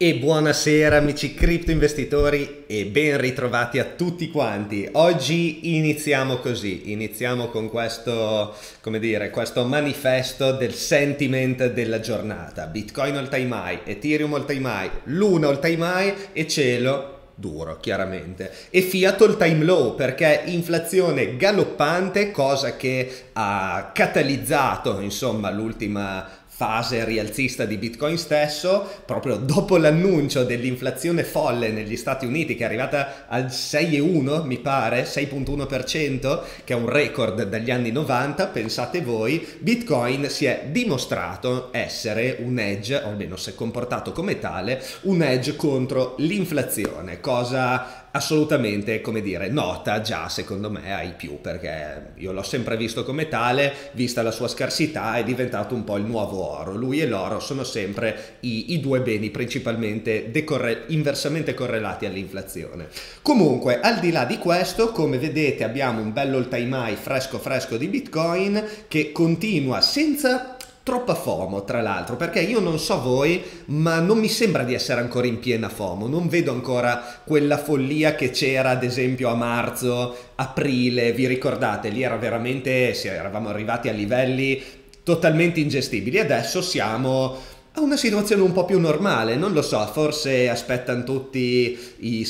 E buonasera amici cripto investitori e ben ritrovati a tutti quanti. Oggi iniziamo così, iniziamo con questo, come dire, questo manifesto del sentiment della giornata. Bitcoin all time high, Ethereum all time high, Luna all time high e cielo duro, chiaramente. E Fiat all time low, perché inflazione galoppante, cosa che ha catalizzato, insomma, l'ultima fase rialzista di Bitcoin stesso, proprio dopo l'annuncio dell'inflazione folle negli Stati Uniti che è arrivata al 6,1 mi pare, 6,1%, che è un record dagli anni 90, pensate voi, Bitcoin si è dimostrato essere un hedge, o almeno si è comportato come tale, un hedge contro l'inflazione, cosa assolutamente, come dire, nota già secondo me ai più, perché io l'ho sempre visto come tale, vista la sua scarsità è diventato un po' il nuovo oro. Lui e l'oro sono sempre i due beni principalmente inversamente correlati all'inflazione. Comunque, al di là di questo, come vedete abbiamo un bello all time high fresco fresco di Bitcoin che continua senza troppa FOMO, tra l'altro, perché io non so voi, ma non mi sembra di essere ancora in piena FOMO, non vedo ancora quella follia che c'era ad esempio a marzo, aprile, vi ricordate? Lì era veramente, eravamo arrivati a livelli totalmente ingestibili, adesso siamo a una situazione un po' più normale, non lo so, forse aspettano tutti i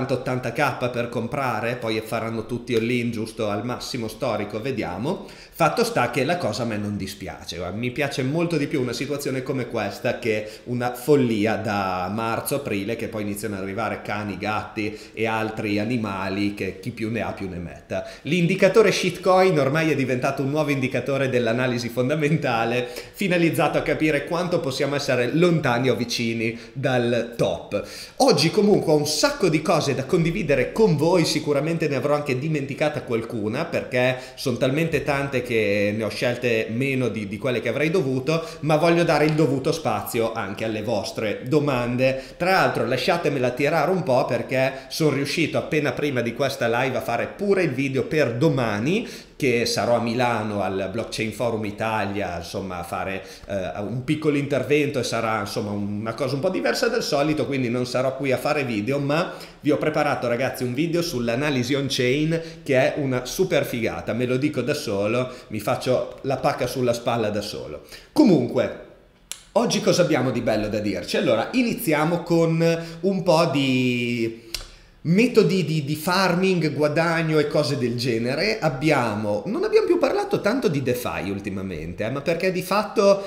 70-80k per comprare, poi faranno tutti all-in giusto al massimo storico, vediamo. Fatto sta che la cosa a me non dispiace, mi piace molto di più una situazione come questa che una follia da marzo-aprile che poi iniziano ad arrivare cani, gatti e altri animali che chi più ne ha più ne metta. L'indicatore shitcoin ormai è diventato un nuovo indicatore dell'analisi fondamentale finalizzato a capire quanto possiamo essere lontani o vicini dal top. Oggi comunque ho un sacco di cose da condividere con voi, sicuramente ne avrò anche dimenticata qualcuna perché sono talmente tante che ne ho scelte meno di quelle che avrei dovuto, ma voglio dare il dovuto spazio anche alle vostre domande. Tra l'altro lasciatemela tirare un po' perché sono riuscito appena prima di questa live a fare pure il video per domani, che sarò a Milano al Blockchain Forum Italia, insomma a fare un piccolo intervento e sarà insomma una cosa un po' diversa dal solito, quindi non sarò qui a fare video, ma vi ho preparato ragazzi un video sull'analisi on-chain che è una super figata, me lo dico da solo, mi faccio la pacca sulla spalla da solo. Comunque, oggi cosa abbiamo di bello da dirci? Allora, iniziamo con un po' di metodi di farming, guadagno e cose del genere. Non abbiamo più parlato tanto di DeFi ultimamente, ma perché di fatto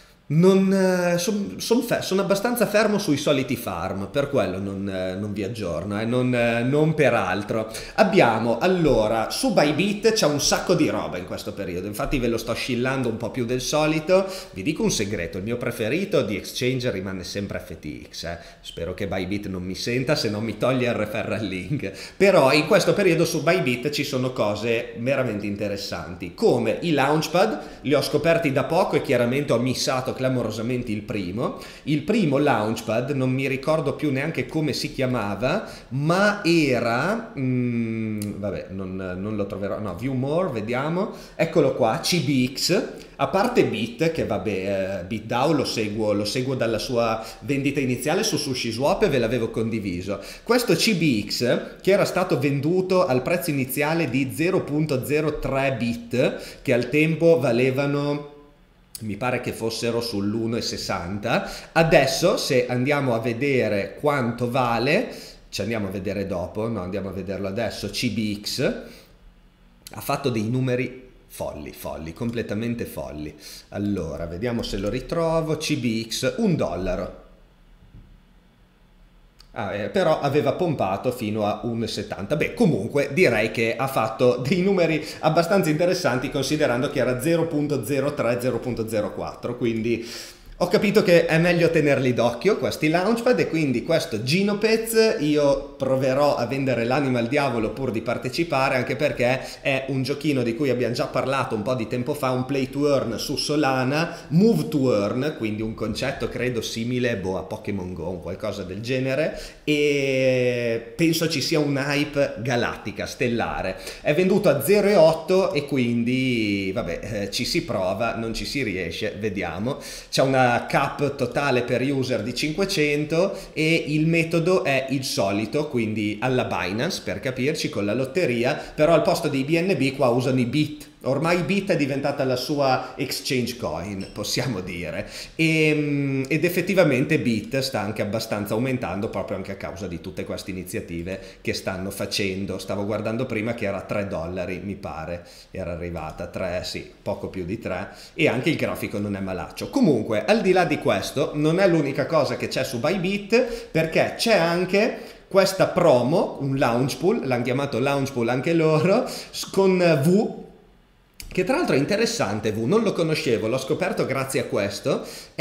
sono abbastanza fermo sui soliti farm, per quello non vi aggiorno, non per altro. Abbiamo allora su Bybit c'è un sacco di roba in questo periodo, infatti ve lo sto scillando un po' più del solito. Vi dico un segreto, il mio preferito di exchange rimane sempre FTX, spero che Bybit non mi senta, se no mi toglie il referral link. Però in questo periodo su Bybit ci sono cose veramente interessanti, come i launchpad, li ho scoperti da poco e chiaramente ho missato clamorosamente il primo launchpad, non mi ricordo più neanche come si chiamava, ma era vabbè, non lo troverò, no, view more, vediamo, eccolo qua, CBX. A parte Bit, che vabbè, BitDAO lo seguo dalla sua vendita iniziale su SushiSwap e ve l'avevo condiviso. Questo CBX, che era stato venduto al prezzo iniziale di 0.03 bit, che al tempo valevano, mi pare che fossero sull'1,60, adesso se andiamo a vedere quanto vale, ci andiamo a vedere dopo, no, andiamo a vederlo adesso, CBX ha fatto dei numeri folli, completamente folli. Allora, vediamo se lo ritrovo, CBX, $1. Però aveva pompato fino a 1,70. Beh, comunque direi che ha fatto dei numeri abbastanza interessanti considerando che era 0.03-0.04, quindi ho capito che è meglio tenerli d'occhio questi launchpad e quindi questo Ginopez io proverò a vendere l'anima al diavolo pur di partecipare, anche perché è un giochino di cui abbiamo già parlato un po' di tempo fa, un play to earn su Solana, move to earn, quindi un concetto credo simile a Pokémon Go, qualcosa del genere, e penso ci sia un hype galattica, stellare. È venduto a 0,8 e quindi vabbè, ci si prova, non ci si riesce, vediamo. C'è una cap totale per user di 500 e il metodo è il solito, quindi alla Binance per capirci, con la lotteria, però al posto dei BNB qua usano i bit. Ormai Bit è diventata la sua exchange coin, possiamo dire, ed effettivamente Bit sta anche abbastanza aumentando proprio anche a causa di tutte queste iniziative che stanno facendo. Stavo guardando prima che era $3, mi pare, era arrivata 3, sì, poco più di 3, e anche il grafico non è malaccio. Comunque, al di là di questo, non è l'unica cosa che c'è su Bybit, perché c'è anche questa promo, un launch pool, l'hanno chiamato launch pool anche loro, con V, che tra l'altro è interessante. Non lo conoscevo, l'ho scoperto grazie a questo.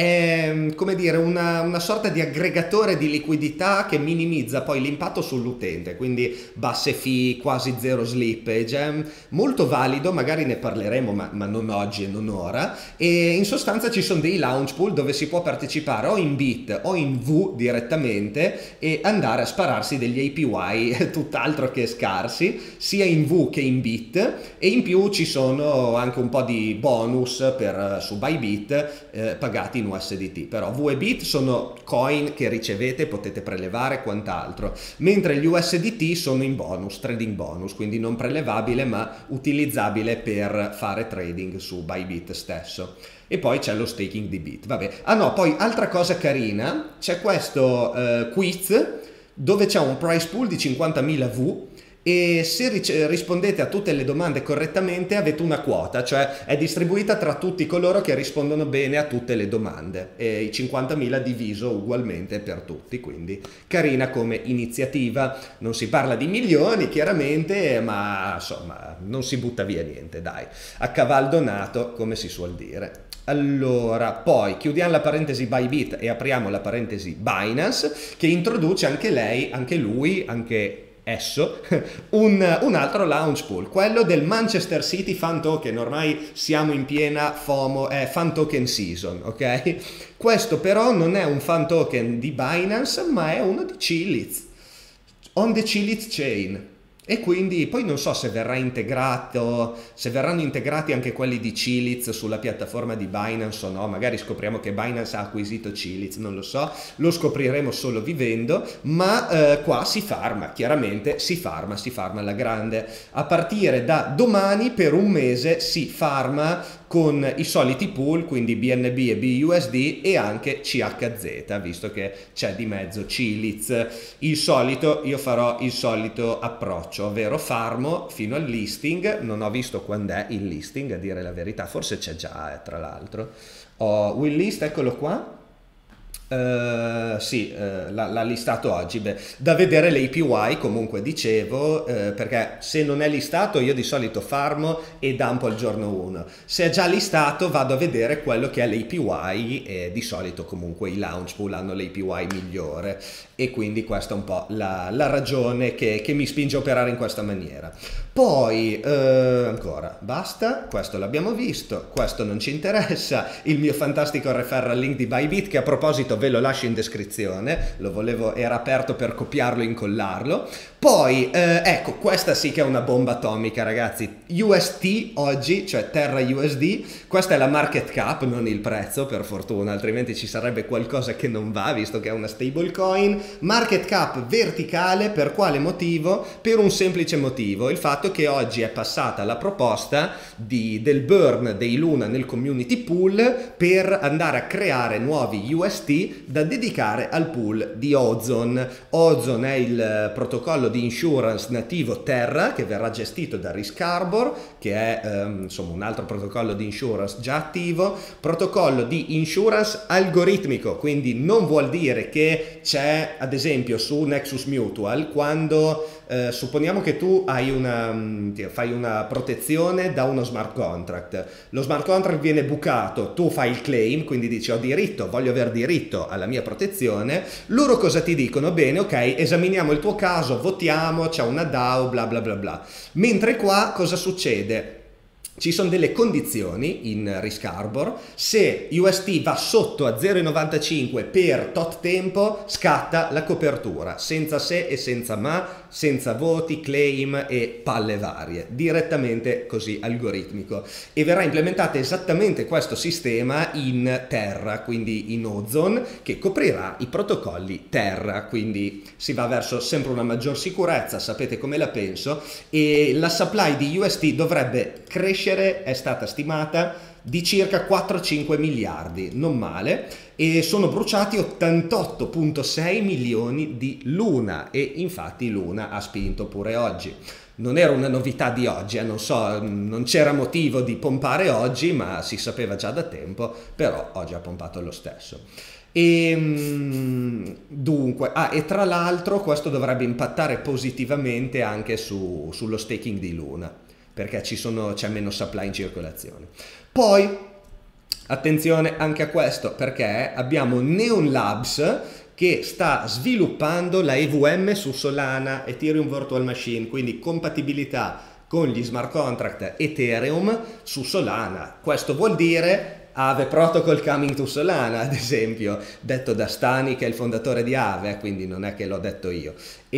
È come dire una sorta di aggregatore di liquidità che minimizza poi l'impatto sull'utente, quindi basse fee, quasi zero slippage, è molto valido, magari ne parleremo ma non oggi e non ora. E in sostanza ci sono dei launch pool dove si può partecipare o in Bit o in V direttamente e andare a spararsi degli APY tutt'altro che scarsi, sia in V che in Bit, e in più ci sono anche un po' di bonus su Bybit pagati in USDT. Però V e Bit sono coin che ricevete, potete prelevare quant'altro, mentre gli USDT sono in bonus, trading bonus, quindi non prelevabile ma utilizzabile per fare trading su Bybit stesso. E poi c'è lo staking di Bit, vabbè. Ah no, poi altra cosa carina, c'è questo quiz dove c'è un price pool di 50.000 V, e se rispondete a tutte le domande correttamente avete una quota, cioè è distribuita tra tutti coloro che rispondono bene a tutte le domande, e i 50.000 diviso ugualmente per tutti, quindi carina come iniziativa. Non si parla di milioni chiaramente, ma insomma non si butta via niente, dai, a caval donato, come si suol dire. Allora, poi chiudiamo la parentesi Bybit e apriamo la parentesi Binance, che introduce anche lei, anche lui, anche esso, un altro launch pool, quello del Manchester City Fan Token. Ormai siamo in piena FOMO, è Fan Token Season, ok? Questo però non è un fan token di Binance, ma è uno di Chiliz, on the Chiliz chain. E quindi poi non so se verrà integrato, se verranno integrati anche quelli di Chiliz sulla piattaforma di Binance o no. Magari scopriamo che Binance ha acquisito Chiliz, non lo so, lo scopriremo solo vivendo, ma qua si farma, chiaramente si farma alla grande. A partire da domani per un mese si farma con i soliti pool, quindi BNB e BUSD e anche CHZ, visto che c'è di mezzo Chiliz. Il solito, io farò il solito approccio, ovvero farmo fino al listing. Non ho visto quando è il listing, a dire la verità, forse c'è già, tra l'altro. Will list, eccolo qua. Sì, l'ha listato oggi. Beh, da vedere l'APY, comunque dicevo, perché se non è listato io di solito farmo e dumpo al giorno 1. Se è già listato vado a vedere quello che è l'APY, e di solito comunque i launch pool hanno l'APY migliore, e quindi questa è un po' la ragione che mi spinge a operare in questa maniera. Poi ancora, basta, questo l'abbiamo visto, questo non ci interessa, il mio fantastico referral link di Bybit, che a proposito ve lo lascio in descrizione, lo volevo, era aperto per copiarlo e incollarlo. Poi ecco, questa sì che è una bomba atomica, ragazzi. UST oggi, cioè Terra USD, questa è la market cap, non il prezzo, per fortuna, altrimenti ci sarebbe qualcosa che non va, visto che è una stablecoin. Market cap verticale, per quale motivo? Per un semplice motivo, il fatto che oggi è passata la proposta del burn dei Luna nel community pool per andare a creare nuovi UST da dedicare al pool di Ozone. Ozone è il protocollo di insurance nativo Terra, che verrà gestito da Risk Harbor, che è insomma un altro protocollo di insurance già attivo, protocollo di insurance algoritmico, quindi non vuol dire che c'è, ad esempio su Nexus Mutual, quando supponiamo che tu hai fai una protezione da uno smart contract, lo smart contract viene bucato, tu fai il claim, quindi dici ho diritto, voglio aver diritto alla mia protezione, loro cosa ti dicono? Bene, ok, esaminiamo il tuo caso, votiamo, c'è una DAO, bla bla bla bla. Mentre qua cosa succede? ci sono delle condizioni in Risk Harbor: se UST va sotto a 0,95 per tot tempo scatta la copertura, senza se e senza ma, senza voti, claim e palle varie, direttamente così algoritmico, e verrà implementato esattamente questo sistema in Terra, quindi in Ozone, che coprirà i protocolli Terra, quindi si va verso sempre una maggior sicurezza, sapete come la penso, e la supply di UST dovrebbe crescere, è stata stimata di circa 4-5 miliardi, non male, e sono bruciati 88,6 milioni di Luna, e infatti Luna ha spinto pure oggi. Non era una novità di oggi, non so, non c'era motivo di pompare oggi, ma si sapeva già da tempo, però oggi ha pompato lo stesso. E dunque, e tra l'altro questo dovrebbe impattare positivamente anche sullo staking di Luna, perché c'è meno supply in circolazione. Poi attenzione anche a questo, perché abbiamo Neon Labs che sta sviluppando la EVM su Solana, Ethereum Virtual Machine, quindi compatibilità con gli smart contract Ethereum su Solana. Questo vuol dire Aave Protocol coming to Solana, ad esempio, detto da Stani, che è il fondatore di Aave, quindi non è che l'ho detto io.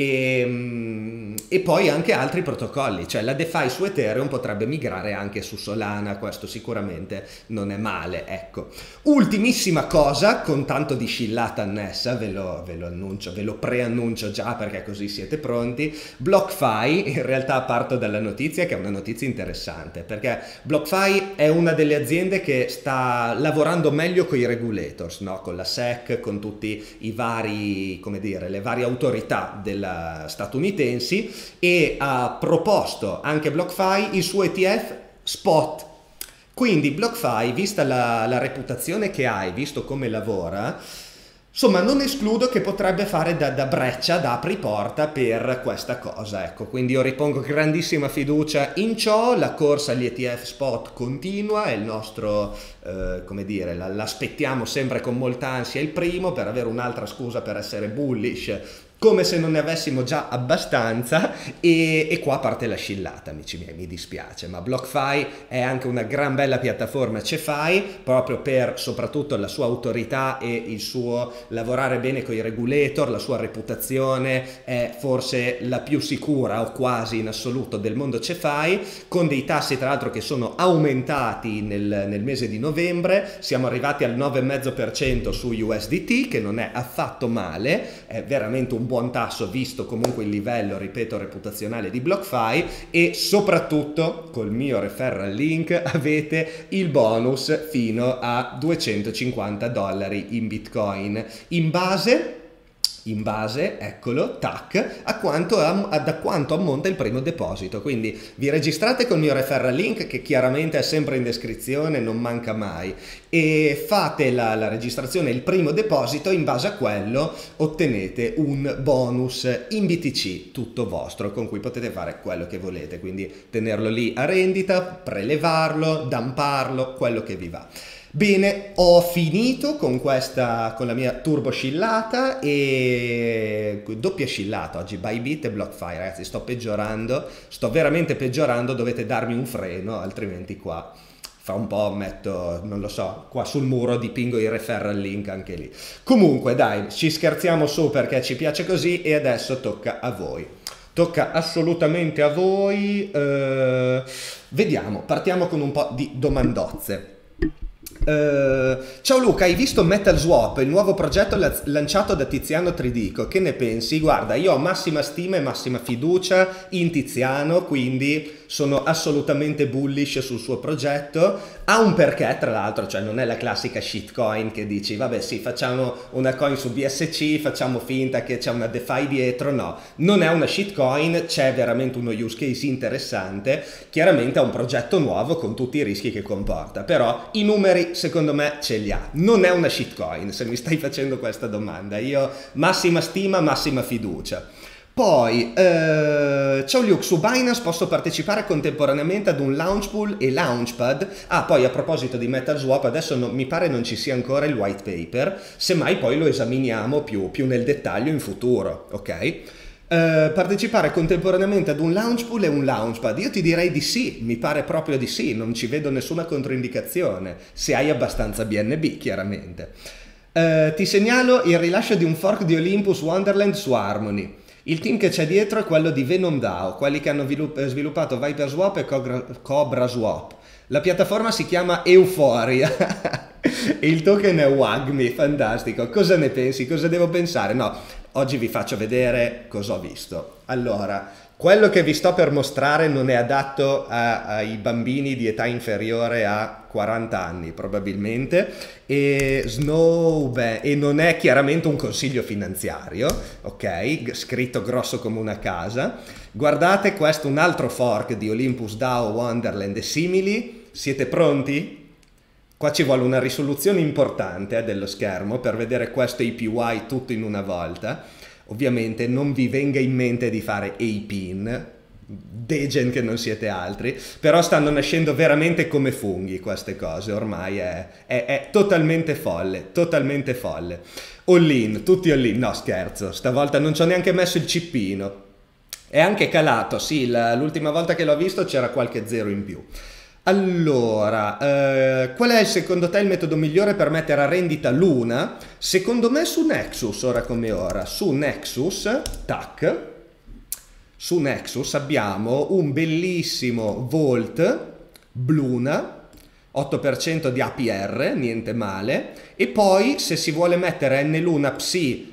E poi anche altri protocolli, cioè la DeFi su Ethereum potrebbe migrare anche su Solana, questo sicuramente non è male, ecco. Ultimissima cosa, con tanto di scillata annessa, ve lo annuncio, ve lo preannuncio già perché così siete pronti. BlockFi, in realtà parto dalla notizia che è una notizia interessante, perché BlockFi è una delle aziende che sta lavorando meglio con i regulators, no? Con la SEC, con tutti i vari, come dire, le varie autorità statunitensi, e ha proposto anche BlockFi il suo ETF spot. Quindi BlockFi, vista la reputazione che ha e visto come lavora, insomma, non escludo che potrebbe fare da breccia, da apriporta per questa cosa, ecco. Quindi io ripongo grandissima fiducia in ciò, la corsa agli ETF spot continua, è il nostro, come dire, l'aspettiamo sempre con molta ansia il primo, per avere un'altra scusa per essere bullish, come se non ne avessimo già abbastanza, e qua parte la scillata, amici miei, mi dispiace, ma BlockFi è anche una gran bella piattaforma CeFi, proprio per soprattutto la sua autorità e il suo lavorare bene con i regulator, la sua reputazione è forse la più sicura o quasi in assoluto del mondo CeFi, con dei tassi tra l'altro che sono aumentati nel mese di novembre, siamo arrivati al 9,5% su USDT, che non è affatto male, è veramente un buon tasso visto comunque il livello, ripeto, reputazionale di BlockFi, e soprattutto col mio referral link avete il bonus fino a $250 in Bitcoin in base, eccolo, tac, da quanto ammonta il primo deposito. Quindi vi registrate col mio referral link, che chiaramente è sempre in descrizione, non manca mai, e fate la registrazione, il primo deposito, in base a quello ottenete un bonus in BTC tutto vostro, con cui potete fare quello che volete, quindi tenerlo lì a rendita, prelevarlo, dumparlo, quello che vi va. Bene, ho finito con la mia turbo scillata e doppia scillata oggi, Bybit e BlockFi, ragazzi, sto veramente peggiorando, dovete darmi un freno, altrimenti qua fra un po' metto, non lo so, qua sul muro dipingo il referral link anche lì. Comunque dai, ci scherziamo su perché ci piace così, e adesso tocca a voi. Tocca assolutamente a voi. Vediamo, partiamo con un po' di domandozze. Ciao Luca, hai visto Metal Swap, il nuovo progetto lanciato da Tiziano Tridico? Che ne pensi? Guarda, io ho massima stima e massima fiducia in Tiziano, quindi sono assolutamente bullish sul suo progetto. Ha un perché, tra l'altro, cioè non è la classica shitcoin che dici vabbè sì, facciamo una coin su BSC, facciamo finta che c'è una DeFi dietro. No, non è una shitcoin, c'è veramente uno use case interessante, chiaramente ha un progetto nuovo con tutti i rischi che comporta, però i numeri secondo me ce li ha. Non è una shitcoin, se mi stai facendo questa domanda. Io massima stima, massima fiducia. Poi, ciao Luke, su Binance posso partecipare contemporaneamente ad un launch pool e launchpad. Poi a proposito di Metal Swap, adesso mi pare non ci sia ancora il white paper, semmai poi lo esaminiamo più nel dettaglio in futuro, ok? Partecipare contemporaneamente ad un launch pool e un launchpad? Io ti direi di sì, mi pare proprio di sì, non ci vedo nessuna controindicazione, se hai abbastanza BNB chiaramente. Ti segnalo il rilascio di un fork di Olympus Wonderland su Harmony. Il team che c'è dietro è quello di Venom DAO, quelli che hanno sviluppato Viper Swap e Cobra Swap. La piattaforma si chiama Euphoria e il token è WAGMI, fantastico. Cosa ne pensi? Cosa devo pensare? No, oggi vi faccio vedere cosa ho visto. Allora, quello che vi sto per mostrare non è adatto ai bambini di età inferiore a 40 anni probabilmente e non è chiaramente un consiglio finanziario, ok? Scritto grosso come una casa. Guardate, questo è un altro fork di Olympus DAO, Wonderland e simili. Siete pronti? Qua ci vuole una risoluzione importante dello schermo per vedere questo APY tutto in una volta. Ovviamente non vi venga in mente di fare APIN, degen che non siete altri, però stanno nascendo veramente come funghi queste cose, ormai è totalmente folle, totalmente folle. All in, tutti all in, no scherzo, stavolta non ci ho neanche messo il cippino. È anche calato, sì, l'ultima volta che l'ho visto c'era qualche zero in più. Allora, qual è secondo te il metodo migliore per mettere a rendita Luna? Secondo me su Nexus, ora come ora. Su Nexus, tac, su Nexus abbiamo un bellissimo Volt, Bluna, 8% di APR, niente male, e poi se si vuole mettere N-Luna Psi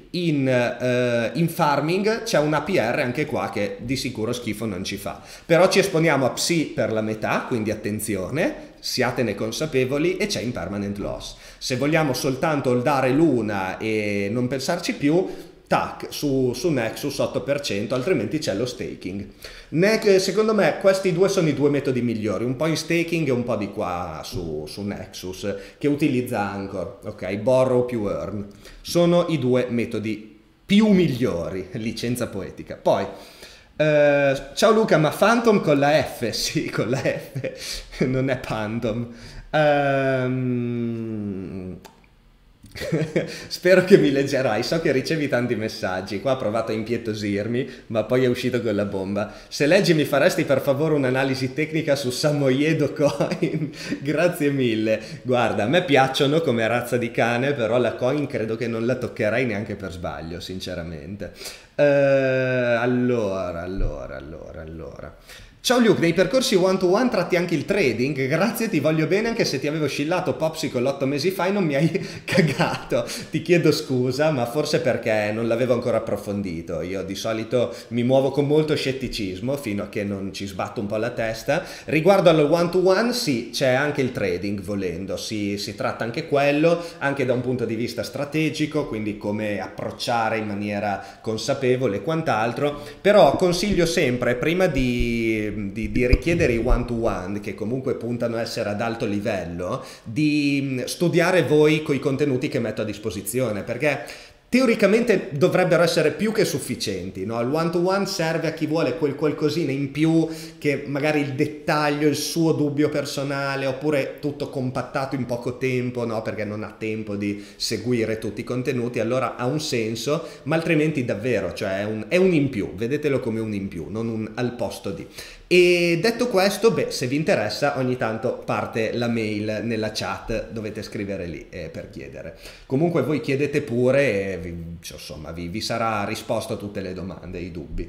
in farming c'è un APR anche qua che di sicuro schifo non ci fa, però ci esponiamo a Psi per la metà, quindi attenzione, siatene consapevoli, e c'è impermanent loss. Se vogliamo soltanto holdare Luna e non pensarci più, tac, su Nexus 8%, altrimenti c'è lo staking. Secondo me questi due sono i due metodi migliori, un po' in staking e un po' di qua su Nexus, che utilizza Anchor, ok? Borrow più earn. Sono i due metodi più migliori, licenza poetica. Poi, ciao Luca, ma Phantom con la F? Sì, con la F, non è Phantom. Spero che mi leggerai, so che ricevi tanti messaggi, qua ho provato a impietosirmi, ma poi è uscito con la bomba. Se leggi mi faresti per favore un'analisi tecnica su Samoyedo Coin? Grazie mille. Guarda, a me piacciono come razza di cane, però la coin credo che non la toccherei neanche per sbaglio, sinceramente. Allora. Ciao Luke, nei percorsi one-to-one tratti anche il trading? Grazie, ti voglio bene, anche se ti avevo scillato Popsicle 8 mesi fa e non mi hai cagato. Ti chiedo scusa, ma forse perché non l'avevo ancora approfondito. Io di solito mi muovo con molto scetticismo fino a che non ci sbatto un po' la testa. Riguardo allo one-to-one, sì, c'è anche il trading volendo, si tratta anche quello, anche da un punto di vista strategico, quindi come approcciare in maniera consapevole e quant'altro, però consiglio sempre, prima di richiedere i one-to-one, che comunque puntano a essere ad alto livello, di studiare voi coi contenuti che metto a disposizione, perché teoricamente dovrebbero essere più che sufficienti, no? Il one-to-one serve a chi vuole quel qualcosina in più, che magari il dettaglio, il suo dubbio personale, oppure tutto compattato in poco tempo, no? Perché non ha tempo di seguire tutti i contenuti, allora ha un senso, ma altrimenti davvero, cioè è un in più, vedetelo come un in più, non un al posto di. E detto questo, beh, se vi interessa ogni tanto parte la mail nella chat, dovete scrivere lì per chiedere. Comunque voi chiedete pure e insomma vi sarà risposto a tutte le domande, i dubbi.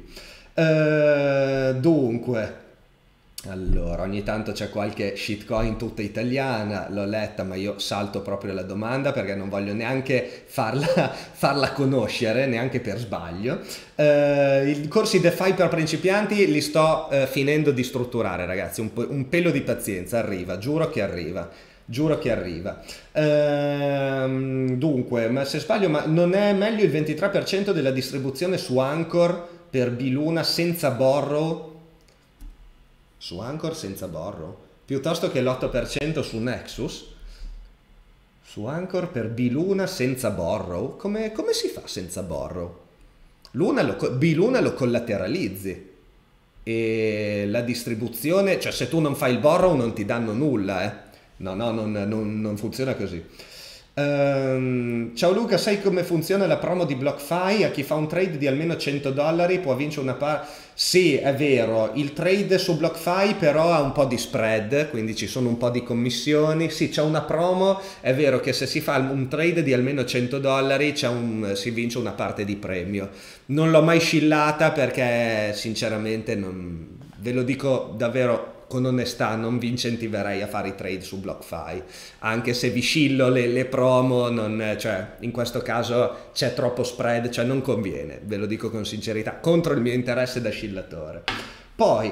Dunque, allora, ogni tanto c'è qualche shitcoin tutta italiana, l'ho letta, ma io salto proprio la domanda perché non voglio neanche farla conoscere, neanche per sbaglio. I corsi DeFi per principianti li sto finendo di strutturare, ragazzi, un pelo di pazienza, arriva, giuro che arriva. Giuro che arriva. Dunque, ma se sbaglio, ma non è meglio il 23% della distribuzione su Anchor per Biluna senza borrow? Su Anchor senza borrow? Piuttosto che l'8% su Nexus? Su Anchor per Biluna senza borrow? Come si fa senza borrow? Biluna lo collateralizzi. E la distribuzione, cioè se tu non fai il borrow non ti danno nulla, No, non funziona così. Ciao Luca, sai come funziona la promo di BlockFi? A chi fa un trade di almeno $100 può vincere una parte. Sì, è vero, il trade su BlockFi però ha un po' di spread, quindi ci sono un po' di commissioni. Sì, c'è una promo, è vero che se si fa un trade di almeno $100 si vince una parte di premio. Non l'ho mai scillata perché sinceramente non, ve lo dico davvero con onestà, non vi incentiverei a fare i trade su BlockFi, anche se vi scillo le promo, cioè, in questo caso c'è troppo spread, cioè non conviene, ve lo dico con sincerità, contro il mio interesse da scillatore. Poi,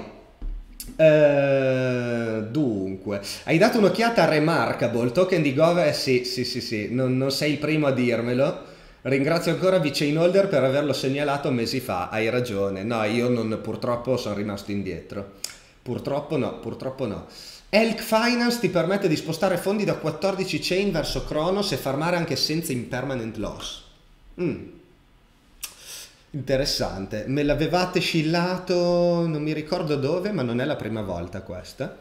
dunque, hai dato un'occhiata a Remarkable, token di Gove? Sì, non sei il primo a dirmelo. Ringrazio ancora VeChain Holder per averlo segnalato mesi fa, hai ragione. No, io non, purtroppo sono rimasto indietro. Purtroppo no, purtroppo no. Elk Finance ti permette di spostare fondi da 14 chain verso Cronos e farmare anche senza impermanent loss. Interessante. Me l'avevate scillato, non mi ricordo dove, ma non è la prima volta questa.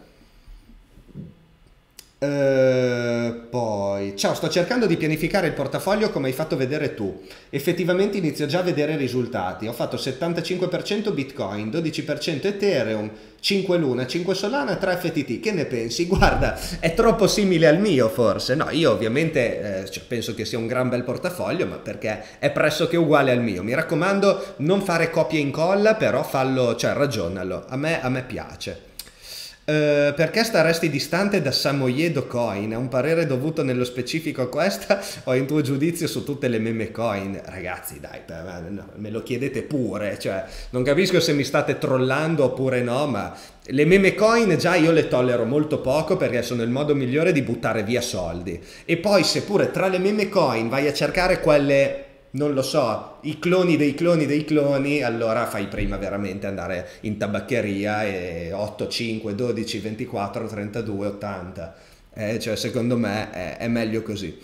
Poi, ciao, sto cercando di pianificare il portafoglio come hai fatto vedere tu. Effettivamente inizio già a vedere risultati. Ho fatto 75% Bitcoin, 12% Ethereum, 5 Luna, 5 Solana, 3 FTT. Che ne pensi? Guarda, è troppo simile al mio forse. No, io ovviamente cioè, penso che sia un gran bel portafoglio, ma perché è pressoché uguale al mio. Mi raccomando, non fare copia e incolla, però fallo, cioè ragionalo. A me piace. Perché staresti distante da Samoyed Dogecoin? È un parere dovuto nello specifico a questa o in tuo giudizio su tutte le meme coin? Ragazzi dai, no, me lo chiedete pure, cioè non capisco se mi state trollando oppure no, ma le meme coin già io le tollero molto poco perché sono il modo migliore di buttare via soldi. E poi seppure tra le meme coin vai a cercare quelle, non lo so, i cloni dei cloni dei cloni, allora fai prima veramente andare in tabaccheria e 8, 5, 12, 24, 32, 80. Cioè secondo me è meglio così.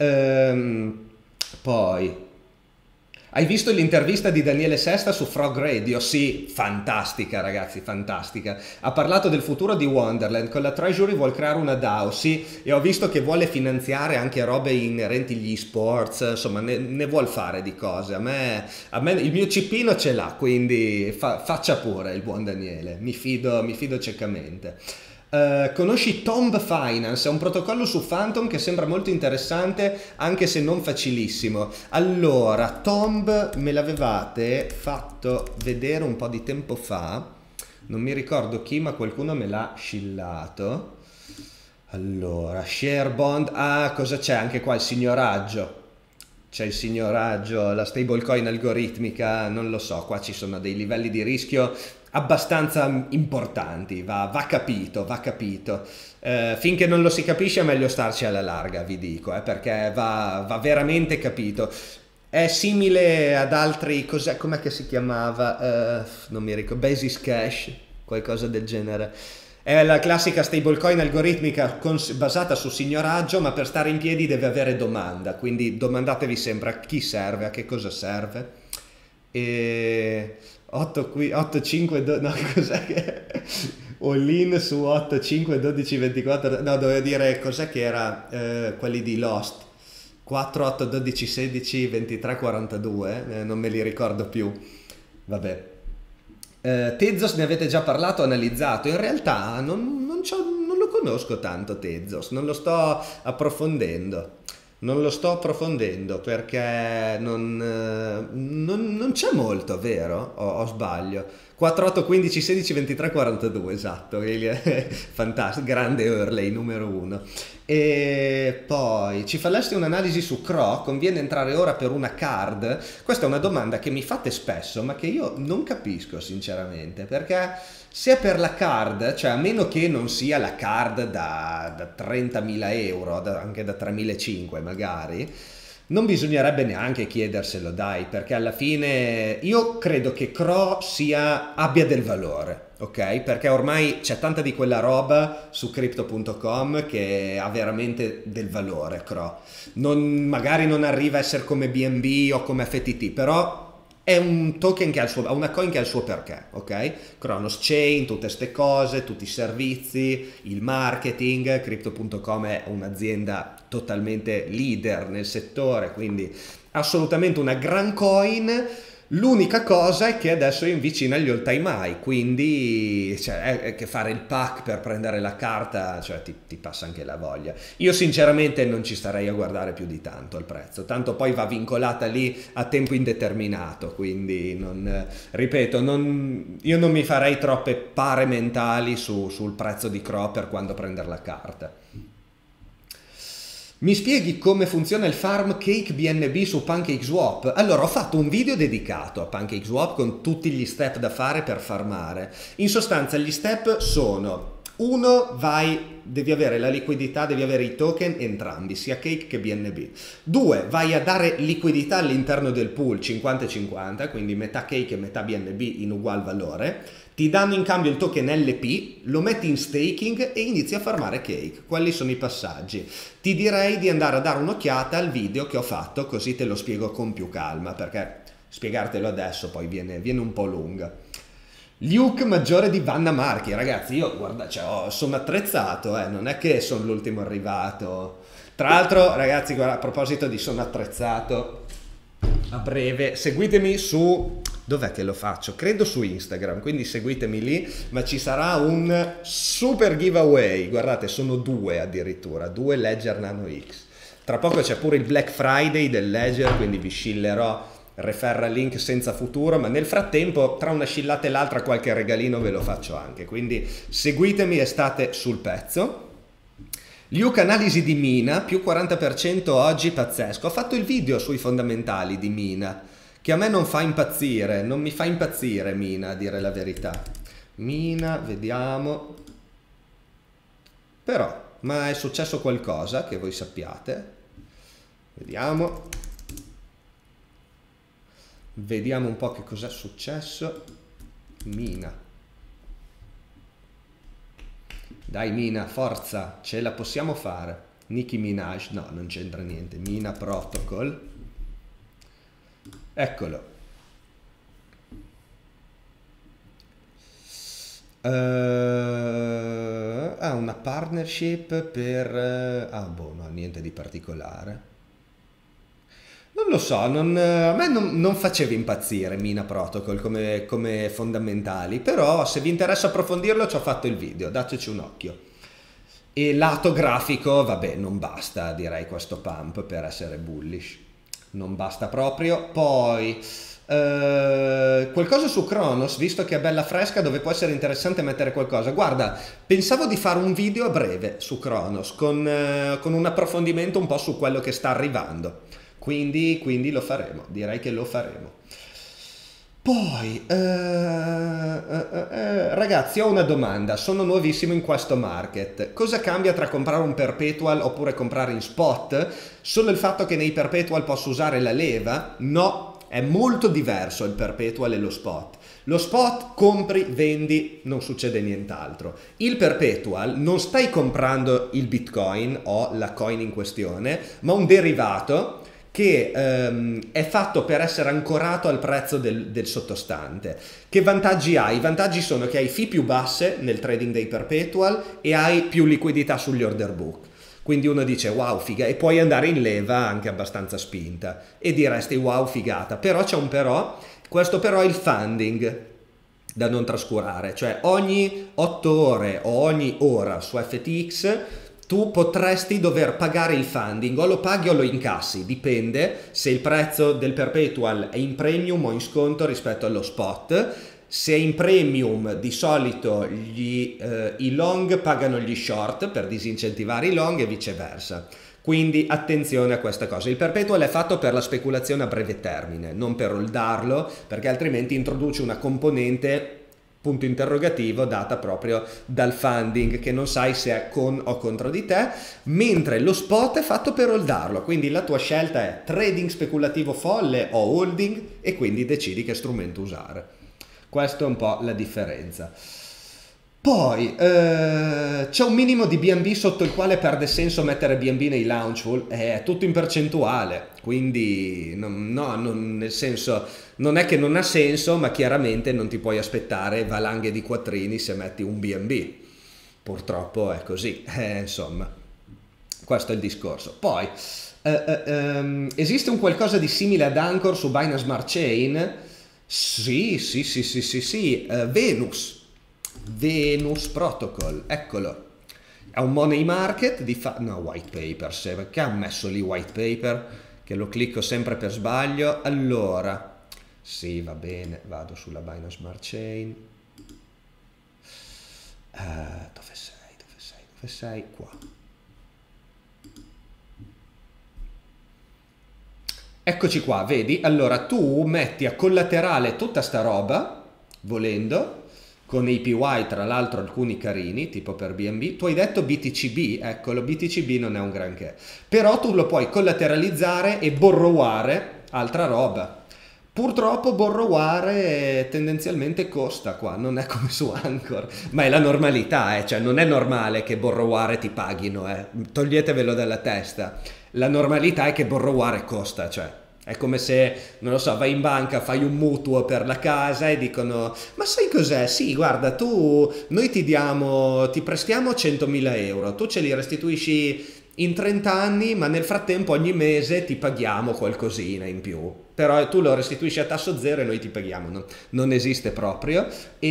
Poi, hai visto l'intervista di Daniele Sesta su Frog Radio? Sì, fantastica ragazzi, fantastica. Ha parlato del futuro di Wonderland, con la Treasury vuol creare una DAO, sì, e ho visto che vuole finanziare anche robe inerenti agli esports, insomma ne vuol fare di cose. A me il mio cippino ce l'ha, quindi faccia pure il buon Daniele, mi fido ciecamente. Conosci Tomb Finance? È un protocollo su Phantom che sembra molto interessante anche se non facilissimo. Allora, Tomb me l'avevate fatto vedere un po' di tempo fa, non mi ricordo chi, ma qualcuno me l'ha scillato. Allora, share bond, cosa c'è anche qua? Il signoraggio. C'è il signoraggio, la stablecoin algoritmica, non lo so, qua ci sono dei livelli di rischio abbastanza importanti, va capito, va capito. Finché non lo si capisce è meglio starci alla larga, vi dico, perché va veramente capito. È simile ad altri, com'è che si chiamava? Non mi ricordo, Basis Cash, qualcosa del genere. È la classica stablecoin algoritmica basata su signoraggio, ma per stare in piedi deve avere domanda, quindi domandatevi sempre a chi serve, a che cosa serve. E 8 qui, 8, 5, no, cos'è che all in su 8, 5, 12, 24, no, dovevo dire cos'è che era, quelli di Lost, 4, 8, 12, 16, 23, 42, non me li ricordo più, vabbè. Tezos ne avete già parlato, analizzato, in realtà non lo conosco tanto Tezos, non lo sto approfondendo. Non lo sto approfondendo perché non c'è molto, vero? O sbaglio? 4, 8, 15, 16, 23, 42, esatto, fantastico, grande Hurley, numero 1. E poi, ci faresti un'analisi su CRO? Conviene entrare ora per una card? Questa è una domanda che mi fate spesso, ma che io non capisco sinceramente, perché se è per la card, cioè a meno che non sia la card da 30.000 euro, anche da 3.500 magari, non bisognerebbe neanche chiederselo, dai, perché alla fine io credo che CRO abbia del valore, ok? Perché ormai c'è tanta di quella roba su crypto.com che ha veramente del valore, CRO. Magari non arriva a essere come BNB o come FTT, però è un token che ha il suo, una coin che ha il suo perché, ok? Cronos Chain, tutte queste cose, tutti i servizi, il marketing, Crypto.com è un'azienda totalmente leader nel settore, quindi assolutamente una gran coin. L'unica cosa è che adesso è in vicino agli all time high, quindi cioè, è che fare il pack per prendere la carta, cioè ti passa anche la voglia. Io sinceramente non ci starei a guardare più di tanto il prezzo, tanto poi va vincolata lì a tempo indeterminato, quindi ripeto, io non mi farei troppe pare mentali sul prezzo di Cropper quando prendere la carta. Mi spieghi come funziona il farm cake BNB su PancakeSwap? Allora, ho fatto un video dedicato a PancakeSwap con tutti gli step da fare per farmare. In sostanza gli step sono: uno, devi avere la liquidità, devi avere i token entrambi, sia Cake che BNB. Due, vai a dare liquidità all'interno del pool 50-50, quindi metà Cake e metà BNB in ugual valore. Ti danno in cambio il token LP, lo metti in staking e inizi a farmare Cake. Quali sono i passaggi? Ti direi di andare a dare un'occhiata al video che ho fatto, così te lo spiego con più calma, perché spiegartelo adesso poi viene un po' lunga. Luke maggiore di Vanna Marchi, ragazzi, io guarda, cioè, sono attrezzato, non è che sono l'ultimo arrivato. Tra l'altro, ragazzi, guarda, a proposito di sono attrezzato, a breve seguitemi su... Dov'è che lo faccio? Credo su Instagram, quindi seguitemi lì, ma ci sarà un super giveaway, guardate, sono due addirittura, 2 Ledger Nano X. Tra poco c'è pure il Black Friday del Ledger, quindi vi scillerò referral link senza futuro, ma nel frattempo tra una scillata e l'altra qualche regalino ve lo faccio anche, quindi seguitemi e state sul pezzo. Luke, analisi di Mina, più 40% oggi, pazzesco. Ho fatto il video sui fondamentali di Mina, che a me non fa impazzire, non mi fa impazzire Mina, a dire la verità. Mina, vediamo. Però, ma è successo qualcosa che voi sappiate? Vediamo. Vediamo un po' che cos'è successo. Mina. Dai Mina, forza, ce la possiamo fare. Nicki Minaj, no, non c'entra niente. Mina Protocol. Eccolo. Una partnership per... boh, no, niente di particolare. Non lo so, a me non faceva impazzire Mina Protocol come fondamentali, però se vi interessa approfondirlo ci ho fatto il video, dateci un occhio. E lato grafico, vabbè, non basta direi questo pump per essere bullish. Non basta proprio. Poi qualcosa su Cronos, visto che è bella fresca, dove può essere interessante mettere qualcosa. Guarda, pensavo di fare un video a breve su Cronos con un approfondimento un po' su quello che sta arrivando, quindi lo faremo, direi che lo faremo. Poi ragazzi, ho una domanda, sono nuovissimo in questo market, cosa cambia tra comprare un perpetual oppure comprare in spot? Solo il fatto che nei perpetual posso usare la leva? No, è molto diverso il perpetual e lo spot. Lo spot compri, vendi, non succede nient'altro. Il perpetual non stai comprando il bitcoin o la coin in questione, ma un derivato che è fatto per essere ancorato al prezzo del sottostante. Che vantaggi hai? I vantaggi sono che hai fee più basse nel trading dei perpetual e hai più liquidità sugli order book. Quindi uno dice wow figa, e puoi andare in leva anche abbastanza spinta e diresti wow figata, però c'è un però, questo però è il funding da non trascurare, cioè ogni 8 ore o ogni ora su FTX tu potresti dover pagare il funding, o lo paghi o lo incassi, dipende se il prezzo del perpetual è in premium o in sconto rispetto allo spot. Se è in premium di solito i long pagano gli short per disincentivare i long e viceversa. Quindi attenzione a questa cosa. Il perpetual è fatto per la speculazione a breve termine, non per holdarlo, perché altrimenti introduce una componente punto interrogativo data proprio dal funding che non sai se è con o contro di te, mentre lo spot è fatto per holdarlo, quindi la tua scelta è trading speculativo folle o holding e quindi decidi che strumento usare. Questa è un po' la differenza. Poi c'è un minimo di BNB sotto il quale perde senso mettere BNB nei launchful, è tutto in percentuale, quindi nel senso non è che non ha senso, ma chiaramente non ti puoi aspettare valanghe di quattrini se metti un BNB, purtroppo è così, insomma, questo è il discorso. Poi esiste un qualcosa di simile ad Anchor su Binance Smart Chain? Sì, Venus Protocol, eccolo. È un money market di no, white paper, perché ha messo lì white paper che lo clicco sempre per sbaglio. Allora, sì, va bene, vado sulla Binance Smart Chain. Dove sei? Qua. Eccoci qua, vedi? Allora tu metti a collaterale tutta sta roba, volendo, con APY tra l'altro alcuni carini, tipo per BNB. Tu hai detto BTCB, eccolo, BTCB non è un granché, però tu lo puoi collateralizzare e borroware altra roba. Purtroppo borroware tendenzialmente costa qua, non è come su Anchor, ma è la normalità, cioè non è normale che borroware ti paghino, toglietevelo dalla testa. La normalità è che borroware costa, cioè è come se, non lo so, vai in banca, fai un mutuo per la casa e dicono ma sai cos'è? Sì, guarda, noi ti prestiamo 100.000 euro, tu ce li restituisci in 30 anni, ma nel frattempo ogni mese ti paghiamo qualcosina in più. Però tu lo restituisci a tasso zero e noi ti paghiamo, non esiste proprio.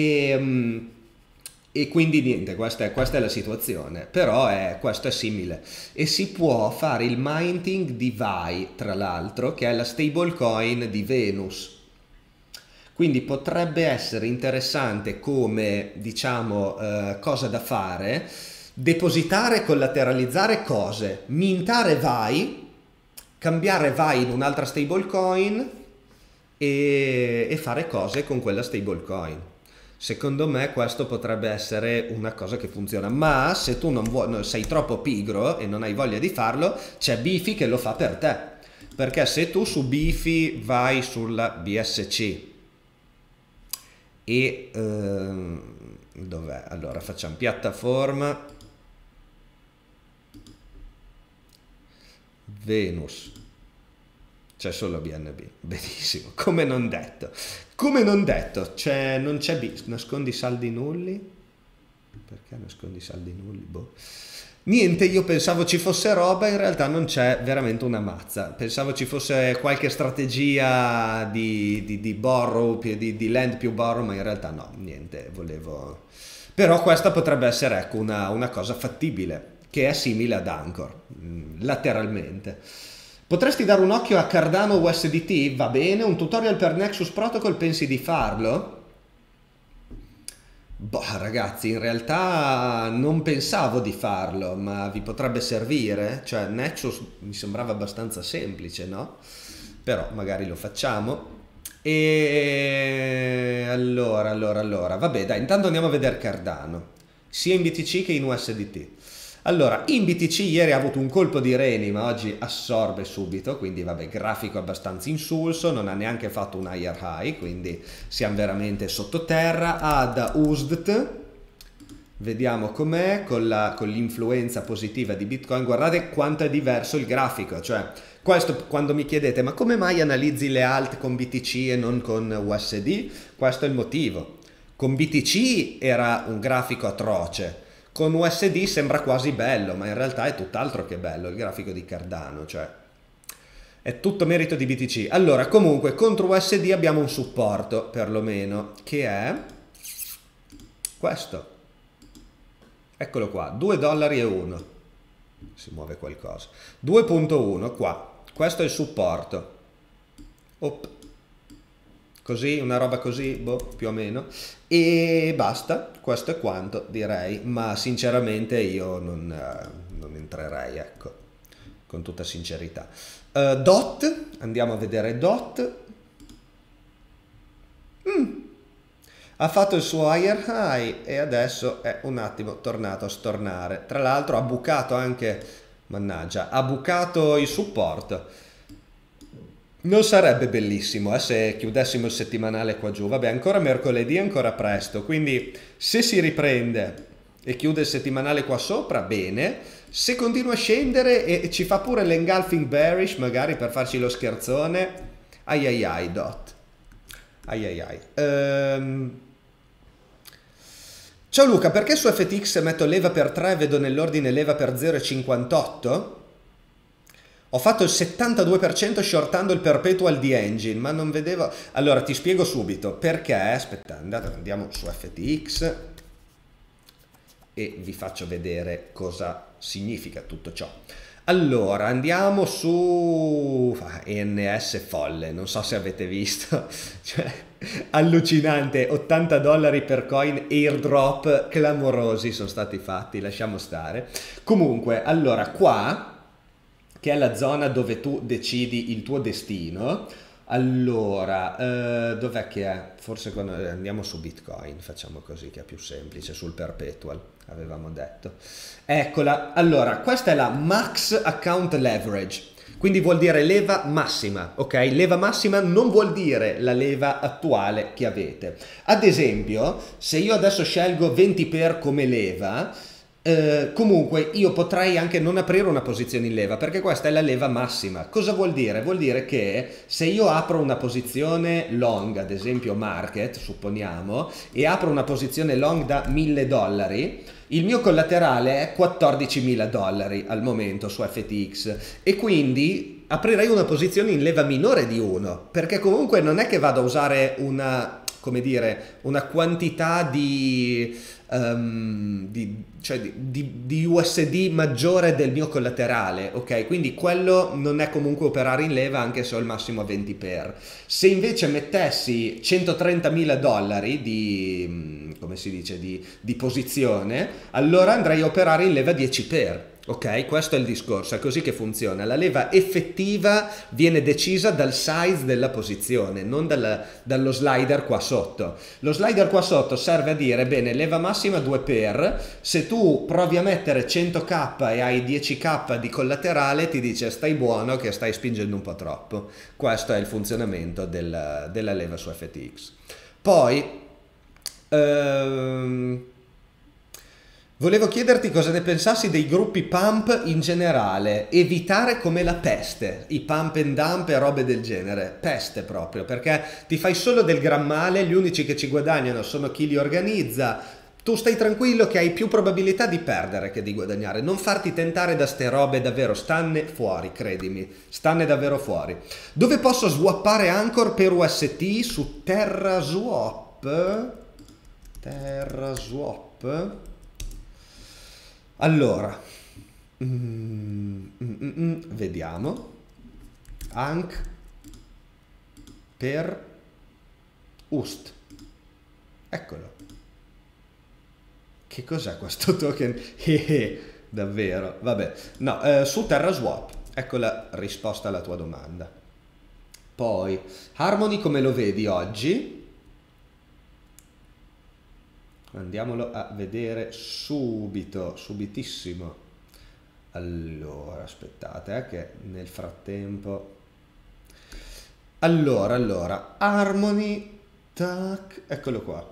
E quindi niente, questa è la situazione, però questo è simile. E si può fare il minting di VAI, tra l'altro, che è la stablecoin di Venus. Quindi potrebbe essere interessante come, diciamo, cosa da fare, depositare e collateralizzare cose, mintare VAI, cambiare VAI in un'altra stablecoin e fare cose con quella stablecoin. Secondo me questo potrebbe essere una cosa che funziona, ma se tu sei troppo pigro e non hai voglia di farlo, c'è Bifi che lo fa per te, perché se tu su Bifi vai sulla BSC e dov'è? Allora facciamo piattaforma Venus, c'è solo BNB, benissimo, come non detto, non c'è nascondi saldi nulli, perché nascondi saldi nulli, boh. Niente, io pensavo ci fosse roba, in realtà non c'è veramente una mazza, pensavo ci fosse qualche strategia di borrow, di lend più borrow, ma in realtà no, niente, però questa potrebbe essere, ecco, una cosa fattibile, che è simile ad Anchor, lateralmente. Potresti dare un occhio a Cardano USDT? Va bene, un tutorial per Nexus Protocol, pensi di farlo? Boh, ragazzi, in realtà non pensavo di farlo, ma vi potrebbe servire? Cioè, Nexus mi sembrava abbastanza semplice, no? Però magari lo facciamo. E allora, vabbè, dai, intanto andiamo a vedere Cardano, sia in BTC che in USDT. Allora, in BTC ieri ha avuto un colpo di reni, ma oggi assorbe subito, quindi vabbè, grafico abbastanza insulso, non ha neanche fatto un higher high, quindi siamo veramente sottoterra. Ad USDT, vediamo com'è, con l'influenza positiva di Bitcoin, guardate quanto è diverso il grafico, cioè questo quando mi chiedete ma come mai analizzi le alt con BTC e non con USD, questo è il motivo. Con BTC era un grafico atroce, con USD sembra quasi bello, ma in realtà è tutt'altro che bello il grafico di Cardano, cioè è tutto merito di BTC. Allora, comunque, contro USD abbiamo un supporto, perlomeno, che è questo. Eccolo qua, 2 dollari e 1. Si muove qualcosa. 2.1 qua. Questo è il supporto. Op. Così, una roba così, boh, più o meno, e basta, questo è quanto direi, ma sinceramente io non entrerei, ecco, con tutta sincerità. DOT, andiamo a vedere DOT, ha fatto il suo higher high e adesso è un attimo tornato a stornare, tra l'altro ha bucato anche, mannaggia, ha bucato il supporto. Non sarebbe bellissimo se chiudessimo il settimanale qua giù. Vabbè, ancora mercoledì, ancora presto. Quindi se si riprende e chiude il settimanale qua sopra, bene. Se continua a scendere e ci fa pure l'engulfing bearish, magari per farci lo scherzone, ai ai ai, dot. Ai ai ai. Ciao Luca, perché su FTX metto leva per 3 e vedo nell'ordine leva per 0,58? Ho fatto il 72% shortando il perpetual di Engine, ma non vedevo... Allora, ti spiego subito perché. Aspetta, andiamo su FTX e vi faccio vedere cosa significa tutto ciò. Allora, andiamo su ENS folle, non so se avete visto, cioè, allucinante, $80 per coin, airdrop clamorosi sono stati fatti, lasciamo stare. Comunque, allora, qua, che è la zona dove tu decidi il tuo destino, allora, dov'è che è? Forse quando andiamo su Bitcoin, facciamo così che è più semplice, sul perpetual, avevamo detto. Eccola, allora, questa è la max account leverage, quindi vuol dire leva massima, ok? Leva massima non vuol dire la leva attuale che avete. Ad esempio, se io adesso scelgo 20 per come leva, comunque io potrei anche non aprire una posizione in leva perché questa è la leva massima. Cosa vuol dire? Vuol dire che se io apro una posizione long, ad esempio market, supponiamo, e apro una posizione long da $1000, il mio collaterale è $14.000 al momento su FTX e quindi aprirei una posizione in leva minore di 1 perché comunque non è che vado a usare una, come dire, una quantità di USD maggiore del mio collaterale, ok? Quindi quello non è comunque operare in leva anche se ho il massimo a 20 per. Se invece mettessi $130.000 di, come si dice, di posizione, allora andrei a operare in leva 10 per. Ok, questo è il discorso, è così che funziona. La leva effettiva viene decisa dal size della posizione, non dallo slider qua sotto. Lo slider qua sotto serve a dire, bene, leva massima 2 per, se tu provi a mettere 100k e hai 10k di collaterale ti dice stai buono che stai spingendo un po' troppo. Questo è il funzionamento della leva su FTX. Poi... volevo chiederti cosa ne pensassi dei gruppi pump in generale, evitare come la peste, i pump and dump e robe del genere, peste proprio, perché ti fai solo del gran male, gli unici che ci guadagnano sono chi li organizza, tu stai tranquillo che hai più probabilità di perdere che di guadagnare, non farti tentare da ste robe davvero, stanne fuori, credimi, stanne davvero fuori. Dove posso swappare Anchor per UST? Su TerraSwap? TerraSwap? Allora, vediamo, Anch per UST, eccolo, che cos'è questo token? Davvero, vabbè, no, su TerraSwap, ecco la risposta alla tua domanda. Poi, Harmony come lo vedi oggi? Andiamolo a vedere subito, subitissimo. Allora, aspettate, che nel frattempo... Allora, Harmony, tac, eccolo qua.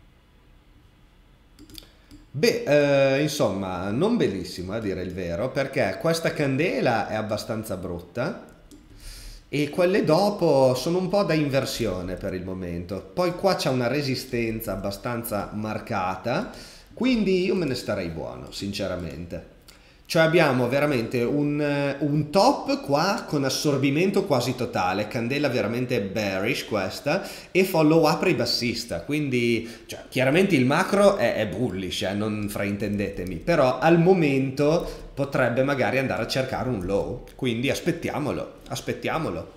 Beh, insomma, non bellissimo a dire il vero, perché questa candela è abbastanza brutta e quelle dopo sono un po' da inversione per il momento. Poi qua c'è una resistenza abbastanza marcata, quindi io me ne starei buono, sinceramente. Cioè abbiamo veramente un top qua con assorbimento quasi totale, candela veramente bearish questa, e follow up ribassista, quindi cioè, chiaramente il macro è bullish, non fraintendetemi, però al momento potrebbe magari andare a cercare un low, quindi aspettiamolo.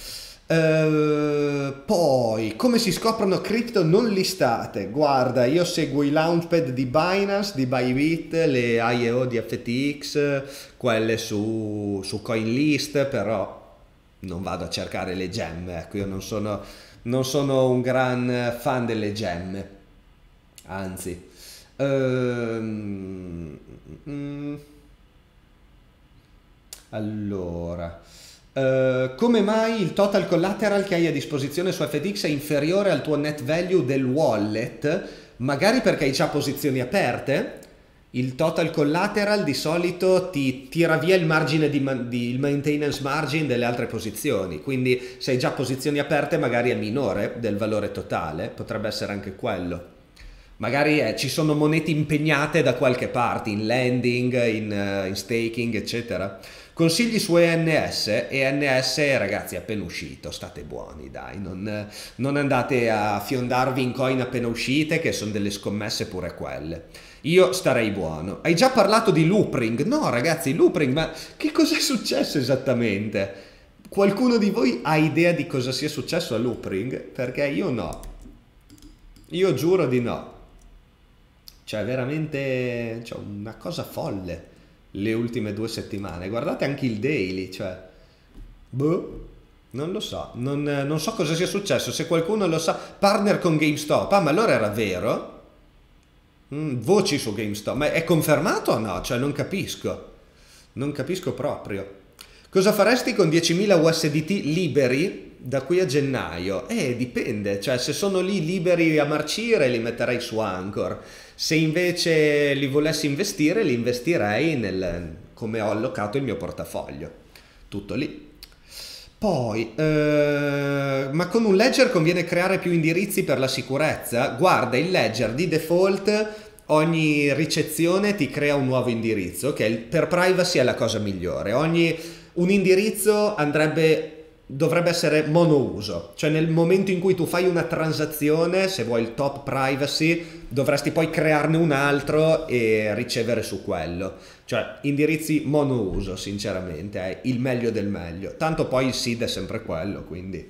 Poi come si scoprono cripto non listate? Guarda, io seguo i launchpad di Binance, di Bybit, le IEO di FTX, quelle su CoinList, però non vado a cercare le gemme, ecco, io non sono un gran fan delle gemme, anzi. Allora, Come mai il total collateral che hai a disposizione su FTX è inferiore al tuo net value del wallet? Magari perché hai già posizioni aperte? Il total collateral di solito ti tira via il margine il maintenance margin delle altre posizioni, quindi se hai già posizioni aperte magari è minore del valore totale, potrebbe essere anche quello. Magari ci sono monete impegnate da qualche parte, in lending, in staking, eccetera. Consigli su ENS? ENS, ragazzi, è appena uscito, state buoni, dai, non andate a fiondarvi in coin appena uscite, che sono delle scommesse pure quelle. Io starei buono. Hai già parlato di Loopring? No, ragazzi, Loopring, ma che cosa è successo esattamente? Qualcuno di voi ha idea di cosa sia successo a Loopring? Perché io no. Io giuro di no. Cioè, veramente, cioè, una cosa folle le ultime 2 settimane. Guardate anche il daily, cioè, boh, non lo so, non so cosa sia successo. Se qualcuno lo sa, partner con GameStop. Ah, ma allora era vero? Voci su GameStop, ma è confermato o no? Cioè, non capisco. Non capisco proprio. Cosa faresti con 10.000 USDT liberi da qui a gennaio? Dipende, cioè se sono lì liberi a marcire li metterei su Anchor, se invece li volessi investire li investirei come ho allocato il mio portafoglio, tutto lì. Poi, ma con un ledger conviene creare più indirizzi per la sicurezza? Guarda, il ledger di default ogni ricezione ti crea un nuovo indirizzo, che per privacy è la cosa migliore. Un indirizzo dovrebbe essere monouso, cioè nel momento in cui tu fai una transazione, se vuoi il top privacy, dovresti poi crearne un altro e ricevere su quello. Cioè indirizzi monouso, sinceramente, è il meglio del meglio. Tanto poi il seed è sempre quello, quindi...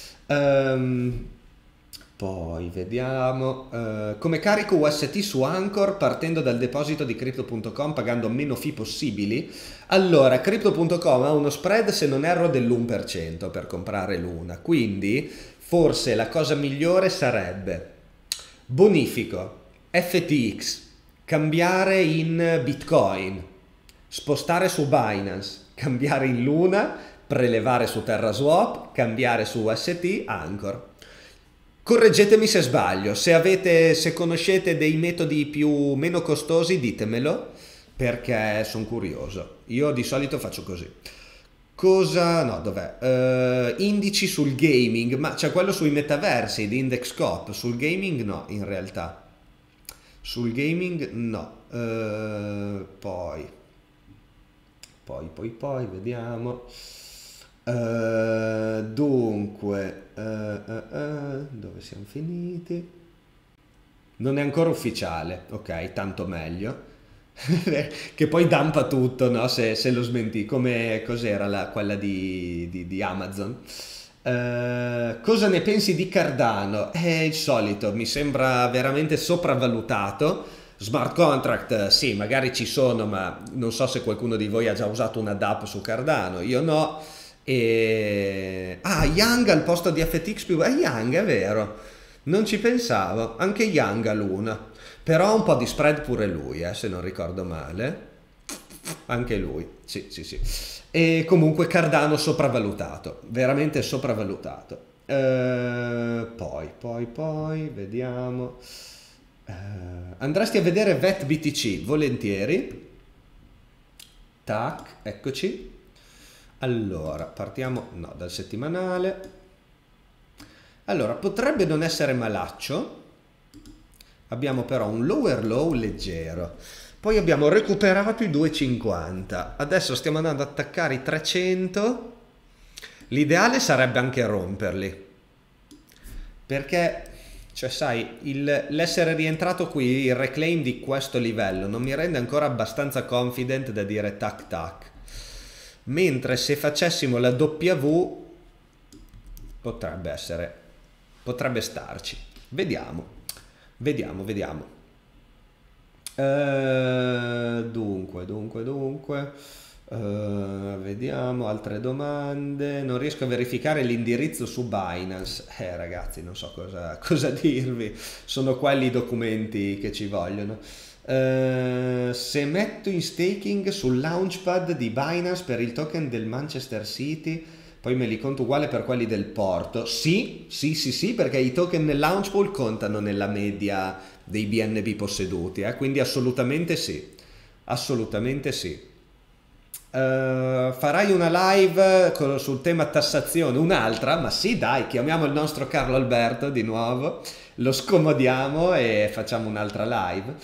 Poi vediamo come carico UST su Anchor partendo dal deposito di Crypto.com pagando meno fee possibili. Allora, Crypto.com ha uno spread, se non erro, dell'1% per comprare l'una, quindi forse la cosa migliore sarebbe bonifico, FTX, cambiare in Bitcoin, spostare su Binance, cambiare in Luna, prelevare su TerraSwap, cambiare su UST, Anchor. Correggetemi se sbaglio, se conoscete dei metodi meno costosi ditemelo, perché sono curioso. Io di solito faccio così. No, dov'è? Indici sul gaming, ma c'è quello sui metaversi di IndexCop, sul gaming no, in realtà. Sul gaming no. Poi, vediamo. Dunque, dove siamo finiti? Non è ancora ufficiale, ok, tanto meglio. Che poi dampa tutto, no? Se lo smenti, come cos'era quella di Amazon. Cosa ne pensi di Cardano? È il solito, mi sembra veramente sopravvalutato. Smart contract, sì, magari ci sono, ma non so se qualcuno di voi ha già usato una DApp su Cardano, io no. Young al posto di FTX Young, è vero, non ci pensavo, anche Young a l'una, però ha un po' di spread pure lui, se non ricordo male, anche lui, sì. E comunque Cardano sopravvalutato, veramente sopravvalutato. Poi vediamo. Andresti a vedere VET BTC? Volentieri. Tac, eccoci. Allora, partiamo dal settimanale. Allora, potrebbe non essere malaccio. Abbiamo però un lower low leggero. Poi abbiamo recuperato i 2,50. Adesso stiamo andando ad attaccare i 300. L'ideale sarebbe anche romperli. Perché, cioè sai, l'essere rientrato qui, il reclaim di questo livello, non mi rende ancora abbastanza confident da dire tac tac. Mentre se facessimo la W potrebbe starci. Vediamo. Dunque. Vediamo altre domande. Non riesco a verificare l'indirizzo su Binance. Ragazzi, non so cosa dirvi. Sono quelli i documenti che ci vogliono. Se metto in staking sul launchpad di Binance per il token del Manchester City, poi me li conto uguale per quelli del porto. Sì, sì, sì, sì, perché i token nel launch pool contano nella media dei BNB posseduti, quindi assolutamente sì, assolutamente sì. Farai una live sul tema tassazione, un'altra, ma sì, dai, chiamiamo il nostro Carlo Alberto di nuovo, lo scomodiamo e facciamo un'altra live.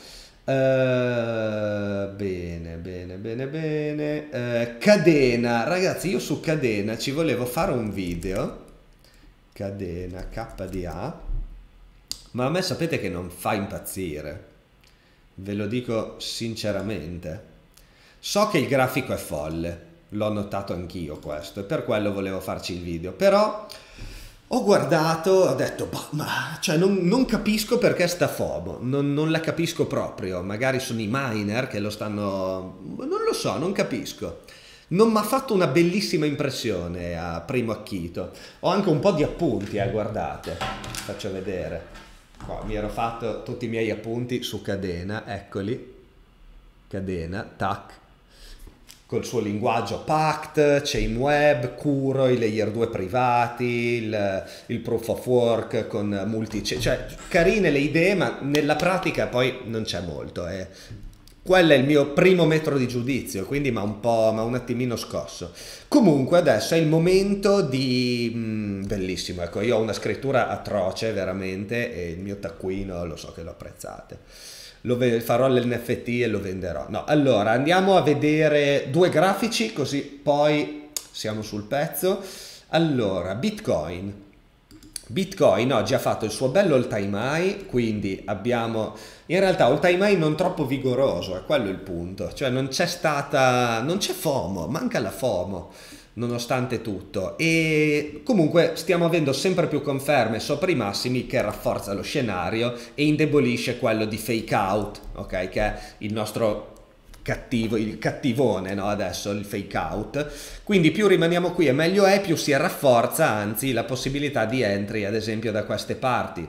Bene, bene, bene, bene. Cadena, ragazzi, io su Cadena ci volevo fare un video. Cadena KDA, ma a me sapete che non fa impazzire, ve lo dico sinceramente. So che il grafico è folle, l'ho notato anch'io questo, e per quello volevo farci il video, però ho guardato, ho detto, "Bah, ma cioè, non capisco perché sta FOMO, non la capisco proprio, magari sono i miner che lo stanno, non lo so, non capisco. Non mi ha fatto una bellissima impressione a primo acchito. Ho anche un po' di appunti, guardate, faccio vedere. Qua, mi ero fatto tutti i miei appunti su Cadena, eccoli, Cadena, tac, col suo linguaggio Pact, Chainweb, Kuro, i layer 2 privati, il proof of work con multi, cioè carine le idee, ma nella pratica poi non c'è molto. Quello è il mio primo metro di giudizio, quindi m'ha un attimino scosso. Comunque adesso è il momento di... bellissimo, ecco, io ho una scrittura atroce veramente e il mio taccuino lo so che lo apprezzate. Farò l'NFT e lo venderò. No, allora andiamo a vedere due grafici così poi siamo sul pezzo. Allora, Bitcoin. Bitcoin oggi ha fatto il suo bello all time high, quindi abbiamo in realtà all time high non troppo vigoroso, è quello il punto, cioè non c'è FOMO, manca la FOMO nonostante tutto, e comunque stiamo avendo sempre più conferme sopra i massimi che rafforza lo scenario e indebolisce quello di fake out, ok, che è il nostro il cattivone, no? Adesso il fake out, quindi più rimaniamo qui e meglio è, più si rafforza anzi la possibilità di entry ad esempio da queste parti.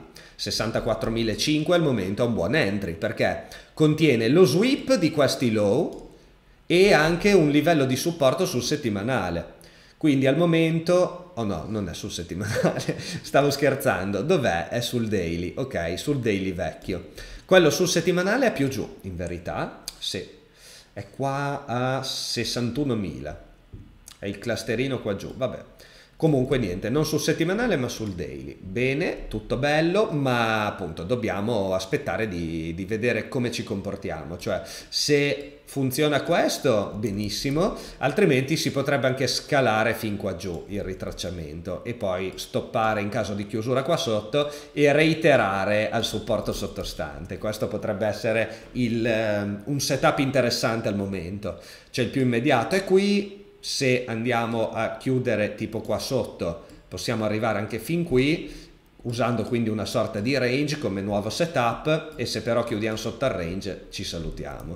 64.500 al momento è un buon entry perché contiene lo sweep di questi low e anche un livello di supporto sul settimanale, quindi al momento, oh no, non è sul settimanale, stavo scherzando, dov'è? È sul daily, ok, sul daily vecchio. Quello sul settimanale è più giù in verità, sì. È qua a 61.000, è il clusterino qua giù, vabbè. Comunque niente, non sul settimanale ma sul daily. Bene, tutto bello, ma appunto dobbiamo aspettare di vedere come ci comportiamo. Cioè, se funziona questo, benissimo, altrimenti si potrebbe anche scalare fin qua giù il ritracciamento e poi stoppare in caso di chiusura qua sotto e reiterare al supporto sottostante. Questo potrebbe essere un setup interessante al momento. Cioè il più immediato è qui. Se andiamo a chiudere tipo qua sotto possiamo arrivare anche fin qui usando quindi una sorta di range come nuovo setup, e se però chiudiamo sotto al range ci salutiamo,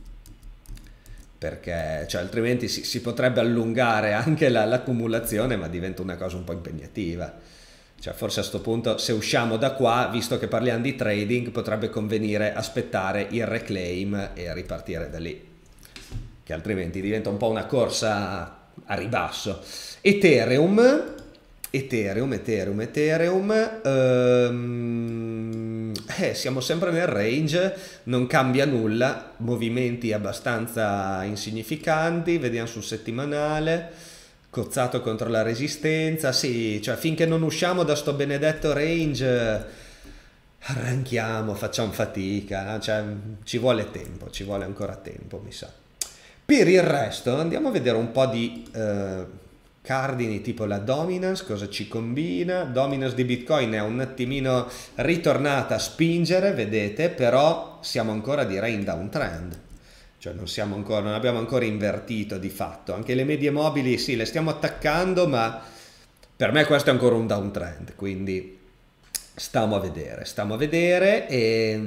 perché cioè, altrimenti si potrebbe allungare anche l'accumulazione, ma diventa una cosa un po' impegnativa. Cioè forse a sto punto, se usciamo da qua, visto che parliamo di trading, potrebbe convenire aspettare il reclaim e ripartire da lì, che altrimenti diventa un po' una corsa a ribasso. Ethereum, siamo sempre nel range, non cambia nulla, movimenti abbastanza insignificanti, vediamo sul settimanale, cozzato contro la resistenza, sì, cioè finché non usciamo da sto benedetto range arranchiamo, facciamo fatica, cioè ci vuole ancora tempo, mi sa. Per il resto andiamo a vedere un po' di cardini tipo la dominance, cosa ci combina. Dominance di Bitcoin è un attimino ritornata a spingere, vedete, però siamo ancora direi in downtrend, cioè non abbiamo ancora invertito di fatto. Anche le medie mobili sì, le stiamo attaccando, ma per me questo è ancora un downtrend, quindi stiamo a vedere e...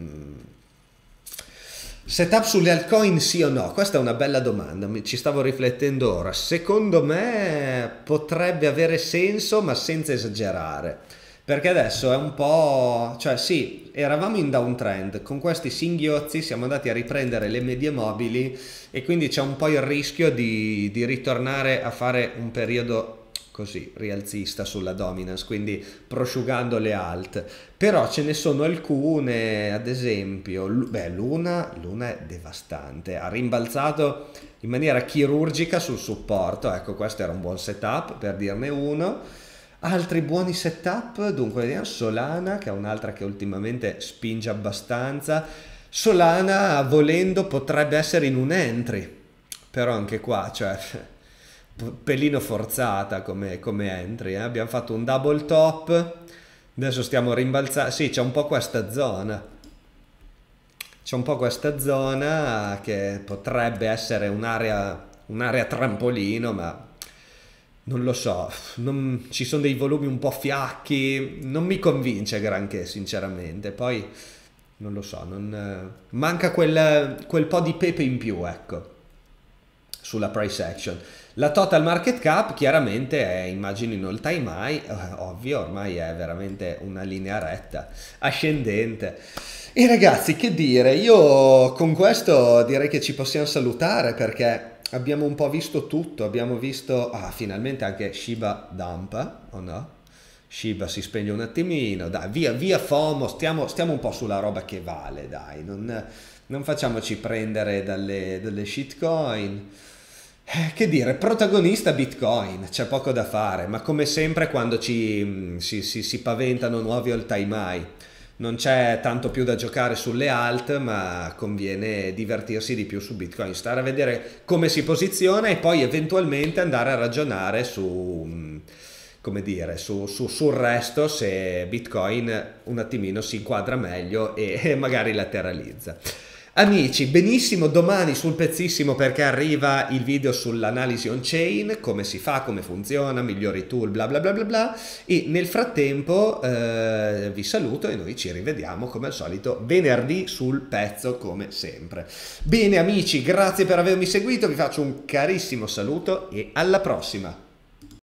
Setup sulle altcoin sì o no? Questa è una bella domanda, ci stavo riflettendo ora. Secondo me potrebbe avere senso, ma senza esagerare, perché adesso è un po'... cioè sì, eravamo in downtrend, con questi singhiozzi siamo andati a riprendere le medie mobili e quindi c'è un po' il rischio di ritornare a fare un periodo così rialzista sulla dominance, quindi prosciugando le alt. Però ce ne sono alcune, ad esempio, Luna è devastante, ha rimbalzato in maniera chirurgica sul supporto, ecco questo era un buon setup per dirne uno. Altri buoni setup, dunque vediamo Solana che è un'altra che ultimamente spinge abbastanza. Solana volendo potrebbe essere in un entry, però anche qua, cioè, pelino forzata come entry, eh. Abbiamo fatto un double top, adesso stiamo rimbalzando, sì c'è un po' questa zona. C'è un po' questa zona che potrebbe essere un'area trampolino, ma non lo so, ci sono dei volumi un po' fiacchi, non mi convince granché sinceramente, poi non lo so, manca quel po' di pepe in più, ecco, sulla price action. La total market cap chiaramente è, immagino in all time high, ovvio, ormai è veramente una linea retta, ascendente. E ragazzi, che dire, io con questo direi che ci possiamo salutare perché abbiamo un po' visto tutto, abbiamo visto, finalmente anche Shiba dumpa, o no? Shiba si spegne un attimino, dai, via FOMO, stiamo un po' sulla roba che vale, dai, non facciamoci prendere dalle shitcoin. Che dire, protagonista Bitcoin, c'è poco da fare, ma come sempre quando si paventano nuovi all time high, non c'è tanto più da giocare sulle alt, ma conviene divertirsi di più su Bitcoin, stare a vedere come si posiziona e poi eventualmente andare a ragionare come dire, sul resto se Bitcoin un attimino si inquadra meglio e magari lateralizza. Amici, benissimo, domani sul pezzissimo perché arriva il video sull'analisi on-chain, come si fa, come funziona, migliori tool, bla bla bla bla bla, e nel frattempo vi saluto e noi ci rivediamo come al solito venerdì sul pezzo come sempre. Bene amici, grazie per avermi seguito, vi faccio un carissimo saluto e alla prossima!